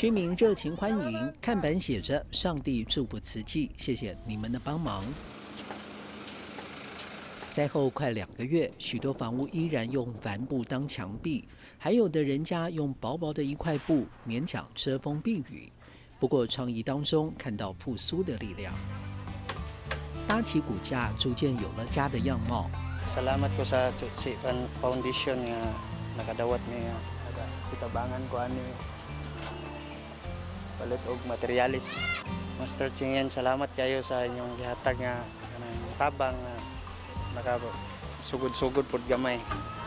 居民热情欢迎，看板写着“上帝祝福慈济”，谢谢你们的帮忙。灾后快2个月，许多房屋依然用帆布当墙壁，还有的人家用薄薄的一块布勉强遮风避雨。不过倡议当中看到复苏的力量，搭起骨架，逐渐有了家的样貌。 Salamat ko sa Tutsi Foundation nga nakadawat ni kitabangan ko ani palit og materialis. Master Chingyan, salamat kayo sa inyong gihatag nga tabang nga nakasugod-sugod pod gamay.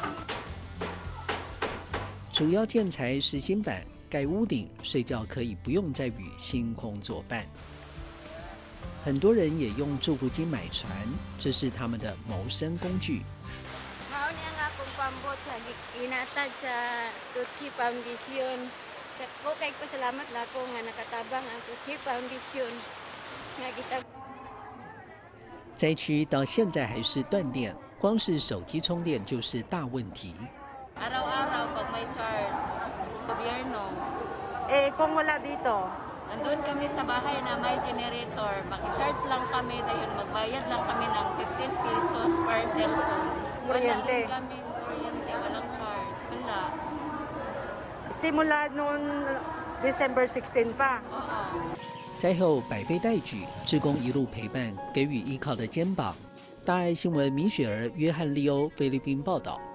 主要建材实心板，盖屋顶，睡觉可以不用再与星空作伴。很多人也用祝福金买船，这是他们的谋生工具。 Mao niya nga akong pambot sa inatag sa Tutsi Foundation. Ko kay pasalamat na ako nga nakatabang ang Tutsi Foundation nga kita。 灾区到现在还是断电，光是手机充电就是大问题。 Araw-araw pag may charge, gobyerno. Kung wala dito? Nandun kami sa bahay na may generator. Mag-charge lang kami, dahil magbayad lang kami ng 15 pesos per cellphone. Kuryente? Wala kami kuryente, walang charge. Wala. Simula noon December 16 pa? Oo. 灾后百废待举，志工一路陪伴，给予依靠的肩膀。大爱新闻米雪儿、约翰利欧菲律宾报道。